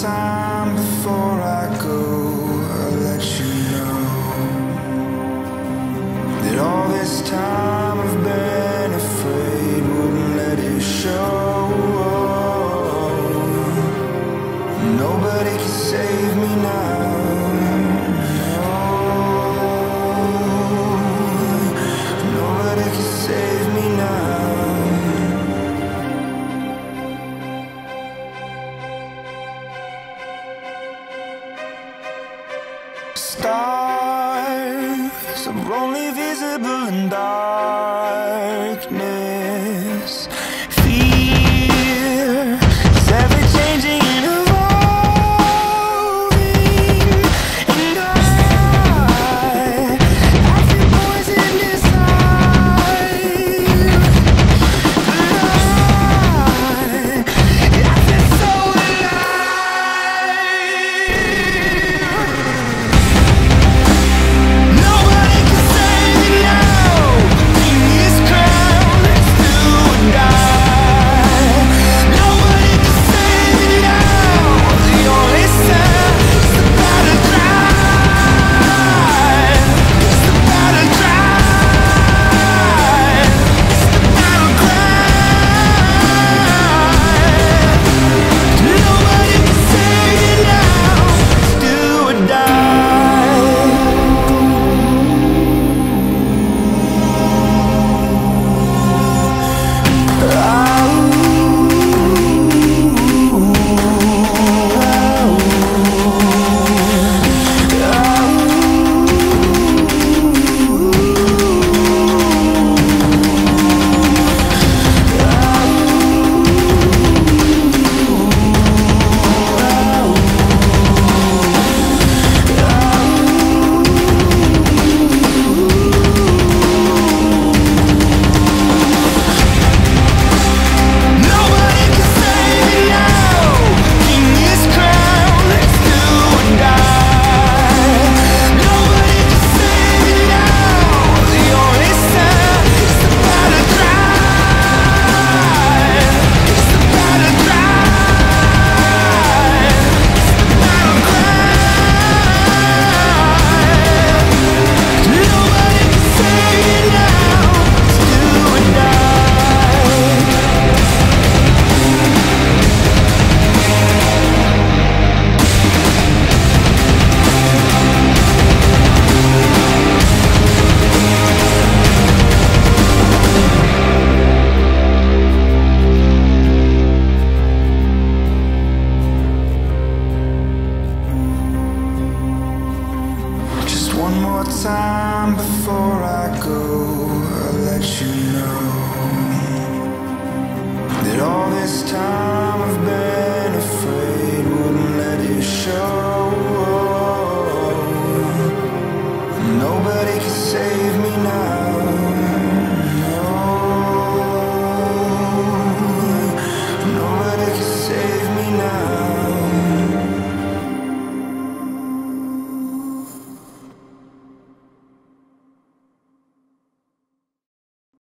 time before I go. I'll let you know that all this time I've been afraid wouldn't let it show. Nobody can save me now. Nobody can save me now. Stars are only visible in darkness. Fear is ever changing and evolving, and I feel poison inside, but I feel so Nobody can save me now. In this crowd, let's do or die. Nobody can save me now. The only sound is the battle cry. It's the battle cry. It's the battle cry. Nobody can save me now. Let's do or die. Nobody can save me now. In this crowd, let's do or die. Nobody can save me now. The only sound is the battle cry. It's the battle cry. It's the battle cry. Nobody can save me now. Let's do or die. Just one more time before I go. I'll let you know that all this time I've been